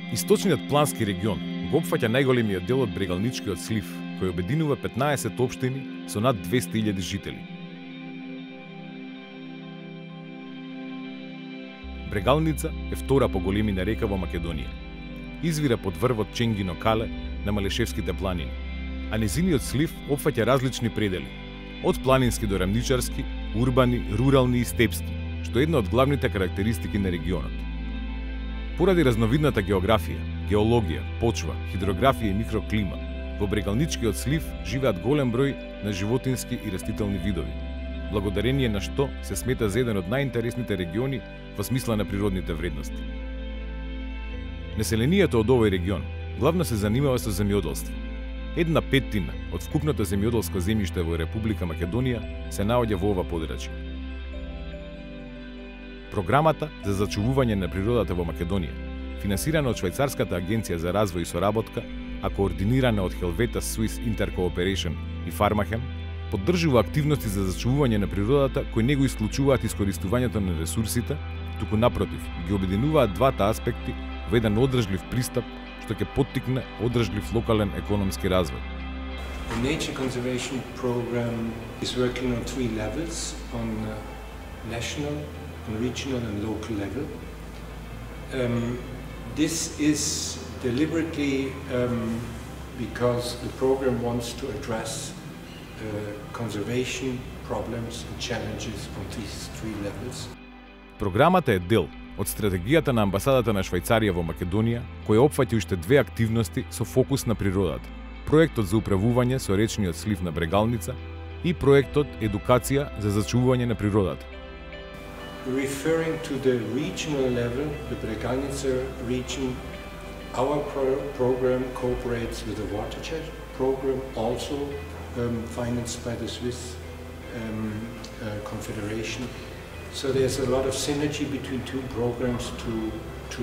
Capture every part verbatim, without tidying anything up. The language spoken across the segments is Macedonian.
Источниот плански регион го опфаќа најголемиот дел од Брегалничкиот слив, кој обединува петнаесет општини со над двесте илјади жители. Брегалница е втора по големина река во Македонија. Извира под врвот Ченгино Кале на Малешевските планини, а незиниот слив опфаќа различни предели, од планински до рамничарски, урбани, рурални и степски, што е една од главните карактеристики на регионот. Поради разновидната географија, геологија, почва, хидрографија и микроклима, во Брегалничкиот слив живеат голем број на животински и растителни видови, благодарение на што се смета за еден од најинтересните региони во смисла на природните вредности. Населението од овој регион главно се занимава со земјоделство. Една петтина од вкупното земјоделско земјиште во Република Македонија се наоѓа во ова подрачје. Програмата за зачувување на природата во Македонија, финансирана од Швајцарската агенција за развој и соработка, а координирана од Helvetas Swiss Intercooperation и Фармахем, поддржува активности за зачувување на природата кои не го исклучуваат искористувањето на ресурсите, туку напротив, ги обединуваат двата аспекти во еден одржлив пристап што ќе поттикне одржлив локален економски развој. The Nature Conservation Program is working on three levels, on uh, national, on regional and local level. Um, this is deliberately um, because the program wants to address uh, conservation problems and challenges on these three levels. Програмата е дел од стратегијата на амбасадата на Швајцарија во Македонија, која опфаќа уште две активности со фокус на природата: проектот за управување со речниот слив на Брегалница и проектот Едукација за зачувување на природата. Referring to the regional level, the Bregalnica region, our pro program cooperates with the Watershed program, also um, financed by the Swiss um, uh, Confederation. So there's a lot of synergy between two programs to, to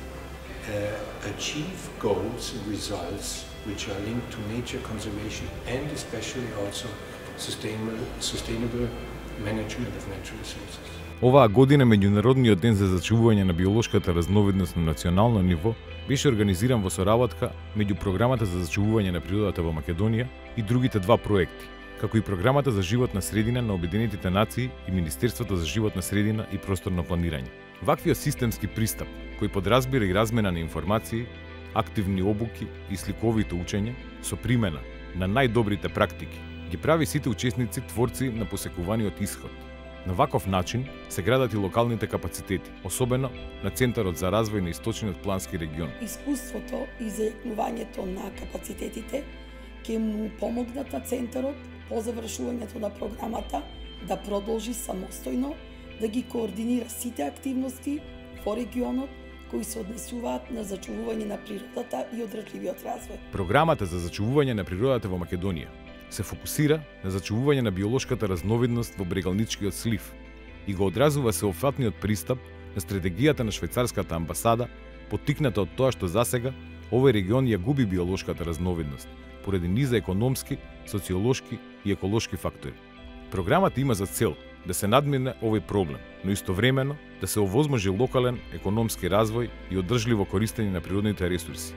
uh, achieve goals and results which are linked to nature conservation and especially also sustainable, sustainable management of natural resources. Оваа година Меѓународниот ден за зачувување на биолошката разновидност на национално ниво беше организиран во соработка меѓу Програмата за зачувување на природата во Македонија и другите два проекти, како и Програмата за животна средина на Обединетите нации и Министерството за животна средина и просторно планирање. Ваквиот системски пристап, кој подразбира и размена на информации, активни обуки и сликовито учење со примена на најдобрите практики, ги прави сите учесници творци на посекуваниот исход. На ваков начин се градат и локалните капацитети, особено на Центарот за развој на Источниот плански регион. Искуството и зајакнувањето на капацитетите ќе му помогнат на Центарот по завршувањето на програмата да продолжи самостојно да ги координира сите активности во регионот кои се однесуваат на зачувување на природата и одржливиот развој. Програмата за зачувување на природата во Македонија се фокусира на зачувување на биолошката разновидност во Брегалничкиот слив и го одразува сеопфатниот пристап на стратегијата на Швајцарската амбасада, поттикната од тоа што засега овој регион ја губи биолошката разновидност поради низа економски, социолошки и еколошки фактори. Програмата има за цел да се надмине овој проблем, но истовремено да се овозможи локален економски развој и одржливо користење на природните ресурси.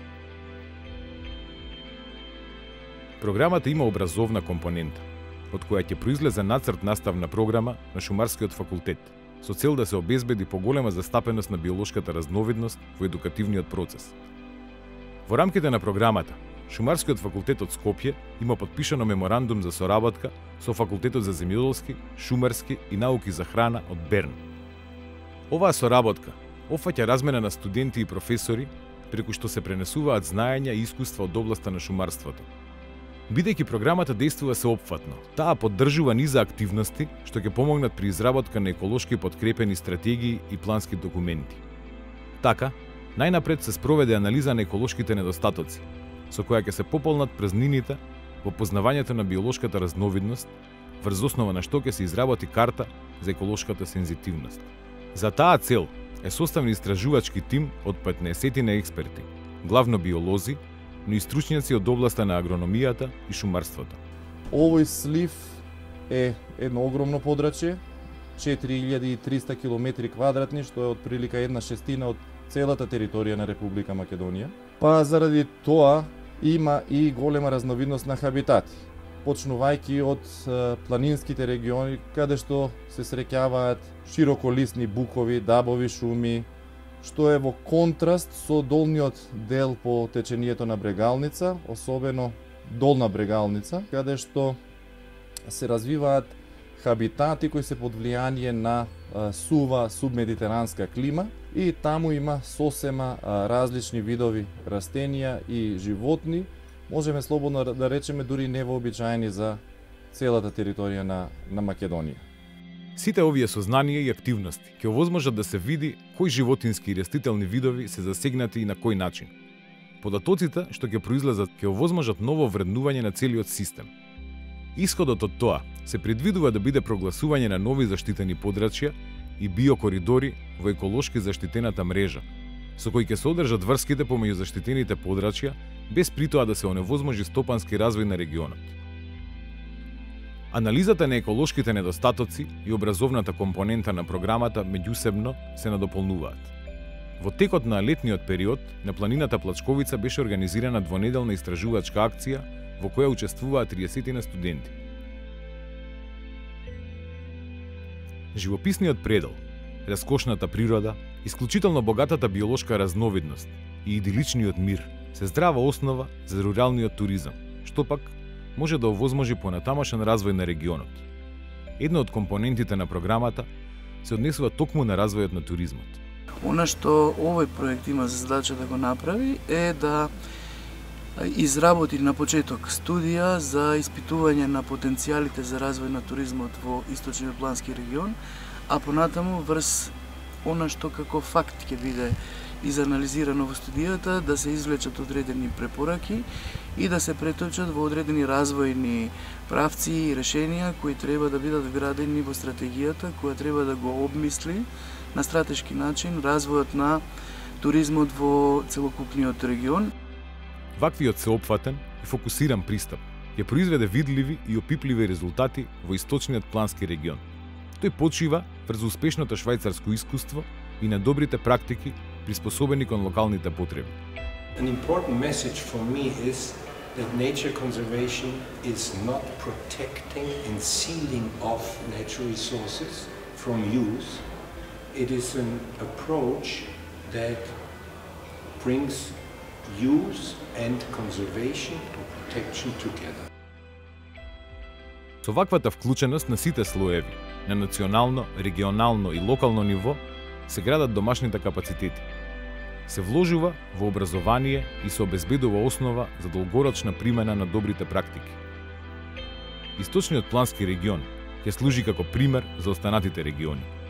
Програмата има образовна компонента, од која ќе произлезе нацрт наставна програма на Шумарскиот факултет, со цел да се обезбеди поголема застапеност на биолошката разновидност во едукативниот процес. Во рамките на програмата, Шумарскиот факултет од Скопје има подпишано меморандум за соработка со Факултетот за земјоделски, шумарски и науки за храна од Берн. Оваа соработка опфаќа размена на студенти и професори, преку што се пренесуваат знаења и искуства од областа на шумарството. Бидејќи програмата действува сеопфатно, таа поддржува низа активности што ќе помогнат при изработка на еколошки подкрепени стратегии и плански документи. Така, најнапред се спроведе анализа на еколошките недостатоци, со која ќе се пополнат празнините во познавањето на биолошката разновидност, врз основа на што ќе се изработи карта за еколошката сензитивност. За таа цел е составен истражувачки тим од петнаесет експерти, главно биолози, но и стручњаци од областа на агрономијата и шумарството. Овој слив е едно огромно подрачје, четири илјади и триста километри квадратни, што е отприлика една шестина од целата територија на Република Македонија. Па заради тоа има и голема разновидност на хабитати, почнувајќи од планинските региони каде што се среќаваат широколисни букови, дабови шуми, што е во контраст со долниот дел по течението на Брегалница, особено долна Брегалница, каде што се развиваат хабитати кои се под влијание на сува субмедитеранска клима и таму има сосема различни видови растенија и животни, можеме слободно да речеме дури невообичаени за целата територија на, на Македонија. Сите овие сознанија и активности ќе овозможат да се види кои животински и растителни видови се засегнати и на кој начин. Податоците што ќе произлезат ќе овозможат ново вреднување на целиот систем. Исходот од тоа се предвидува да биде прогласување на нови заштитени подрачја и биокоридори во еколошки заштитената мрежа, со кои ќе се одржат врските помеѓу заштитените подрачја, без при тоа да се оневозможи стопански развој на регионот. Анализата на еколошките недостатоци и образовната компонента на програмата меѓусебно се надополнуваат. Во текот на летниот период на планината Плачковица беше организирана двонеделна истражувачка акција во која учествуваат триесет студенти. Живописниот предел, раскошната природа, исклучително богатата биолошка разновидност и идиличниот мир се здрава основа за руралниот туризам, што пак може да овозможи понатамошен развој на регионот. Една од компонентите на програмата се однесува токму на развојот на туризмот. Она што овој проект има за задача да го направи е да изработи на почеток студија за испитување на потенцијалите за развој на туризмот во источниот плански регион, а понатаму врз она што како факт ќе биде изанализирано во студијата, да се извлечат одредени препораки и да се преточат во одредени развојни правци и решенија кои треба да бидат вградени во стратегијата, која треба да го обмисли на стратешки начин развојот на туризмот во целокупниот регион. Ваквиот сеопфатен и фокусиран пристап ќе произведе видливи и опипливи резултати во источниот плански регион. Тој почива врз успешното швајцарско искуство и на добрите практики приспособени кон локалните потреби. An important message for me is that nature conservation is not protecting and sealing off natural resources from use. It is an approach that brings use and conservation or protection together. Со ваквата вклученост на сите слоеви, на национално, регионално и локално ниво, се градат домашните капацитети. Се вложува во образование и се обезбедува основа за долгорочна примена на добрите практики. Источниот плански регион ќе служи како пример за останатите региони.